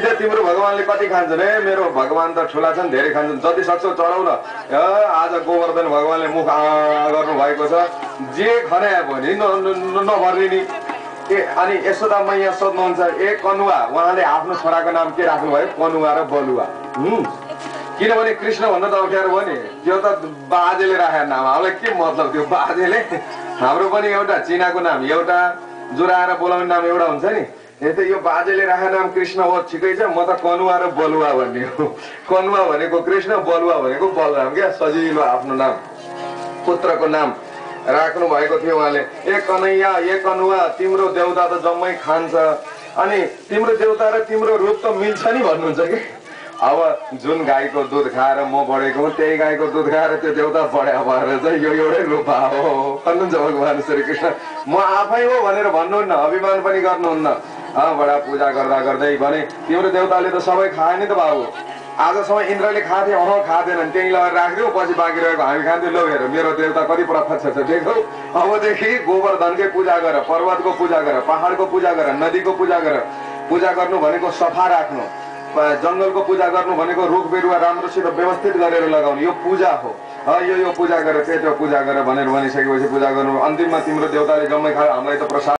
मिठे तिम्रो भगवानले कति खान्छन् है? मेरो भगवान त ठुला छन्, धेरै खान्छन्, जति सक्छौ चढाउ न। आज गोवर्धन भगवानले मुख गर्नु भएको छ, जे खनाए पनि नभर्ने नि। अनि यशोदा मैया सोध्नुहुन्छ, ए कनुवा, उहाँले आफ्नो छोराको नाम के राख्नु भयो? कनुवा र बलुवा। किनभने कृष्ण भन्न त अप्ठ्यारो भयो नि, त्यो त बाजेले राखेको नाम, हामीलाई के मतलब त्यो बाजेले? हाम्रो पनि एउटा चिनाको नाम एउटा, जुराएर बोलाउने नाम एउटा हुन्छ नि। यस्तै यो बाजेले राखेको नाम कृष्ण हो, ठिकै छ, म त कनुवा र बलुवा भन्ने हो। कनुवा भनेको कृष्ण, बलुवा भनेको बलराम, क्या सजिलो आफ्नो नाम, पुत्रको नाम राख्नु भएको थियो उहाँले। ए कन्हैया, ए कनुवा, तिम्रो देउता त जम्मै खान्छ, अनि तिम्रो देउता र तिम्रो रूप त मिल्छ नि भन्नुहुन्छ कि। अब जुन गाईको दुध खाएर म बढेको हुँ, त्यही गाईको दुध खाएर त्यो देउता बढ्या भएर चाहिँ यो एउटै रूप हो भन्नुहुन्छ भगवान श्री कृष्ण। म आफै हो भनेर भन्नुहुन्न, अभिमान पनि गर्नुहुन्न। बडा पूजा गर्दा गर्दै भने तिम्रो देउताले त सबै खाए नि त बाबु, आजसम्म इन्द्रले खाथे, खाँदैनन्, त्यही लगेर राखिदियो, पछि बाँकी रहेको हामी खान्थ्यौँ। लो हेर मेरो देउता कति प्रत्यक्ष छ देखौ। अबदेखि गोवर्धनकै पूजा गर, पर्वतको पूजा गर, पहाडको पूजा गर, नदीको पूजा गर। पूजा गर्नु भनेको सफा राख्नु, जङ्गलको पूजा गर्नु भनेको रुख बिरुवा राम्रोसित व्यवस्थित गरेर लगाउनु, यो पूजा हो। यो पूजा गर, त्यो पूजा गर भनेर भनिसकेपछि पूजा गर्नु। अन्तिममा तिम्रो देउताले जम्मै खायो, हामीलाई त प्रसाद